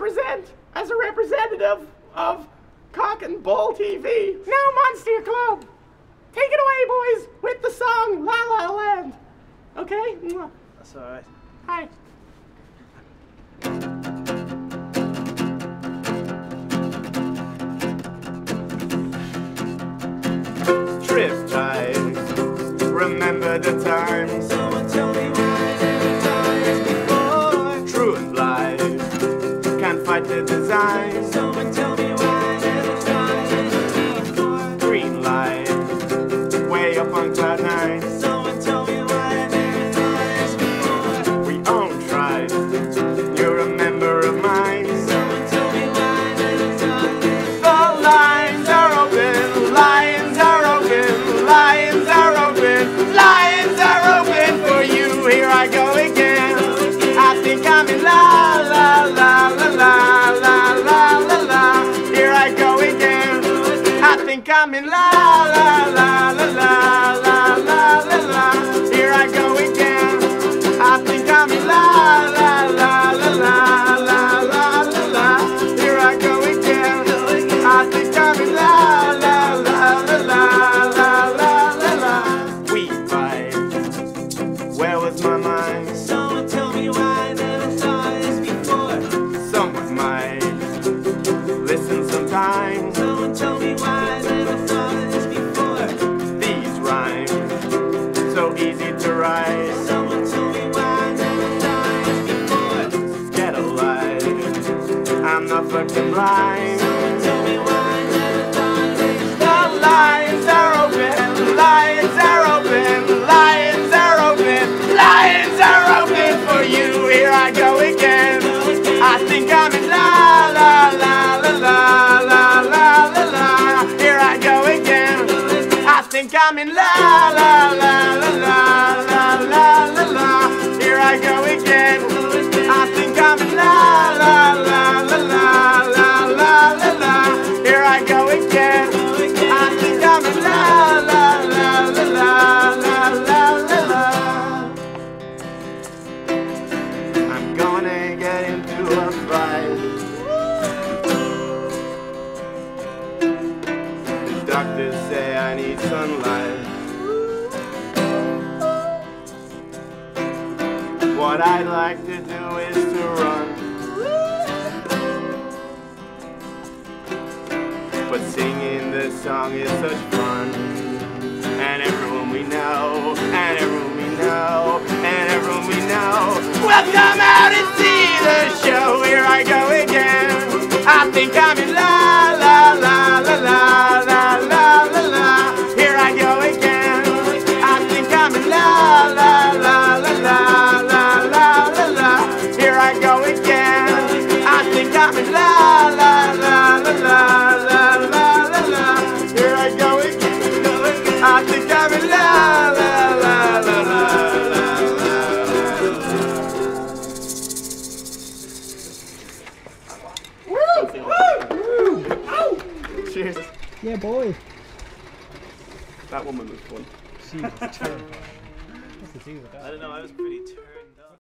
present as a representative of Cock and Bull TV, now Monster Club. Take it away, boys, with the song La La Land. Okay? That's alright. Hi. Trip time, remember the time. Someone tell me why never times before. Truth lies, can't fight the design. Someone tell me why never times before. Green light, way up on cloud 9. Someone tell me why never times before. We own tribe, you're a member of mine. Someone tell me why never times before. The lines are open, lions are open, lions are open, lions are open for you. Here I go again. I think I'm in la la la la la la la la la. Here I go again. I think I'm in la la la la la la la la la. Here I go again. I think I'm in la la la la la la la la la. Here I go again. I think I'm in la la la la la la la la la. We fight. Where was my mind? Someone tell me why I never saw this before. Someone might listen sometime. Someone tell me why I never saw this before. These rhymes so easy to write. Someone tell me why I never saw this before. Get a life. I'm not fucking blind. Someone tell me why I never saw this. The lions are open. Lions are open. Lions are open. Lions are open for you. Here I go again. I think I'm in la la la la la la la la la. Here I go again. I think I'm in la la la la la la la la la. Here I go again. I think I'm in la la la la la la la la la. Here I go again. I think I'm in la la la la la la la la la. I'm gonna get into a fight. The doctors say I need sunlight. What I'd like to do is to run, but singing this song is such fun. And everyone we know, and everyone we know, and everyone we know will come out and see the show. Here I go again. I think I'm in la la la la la la la la la. Here I go again. I think I'm in la la la la la la la la la. Here I go again. I think I'm in la la la la la la la la la. Here I go again. I think I'm in la la la la la la la. Cheers. Yeah, boy. That woman was fun. She was terrible. What's the deal with that? I don't know, I was pretty terrible.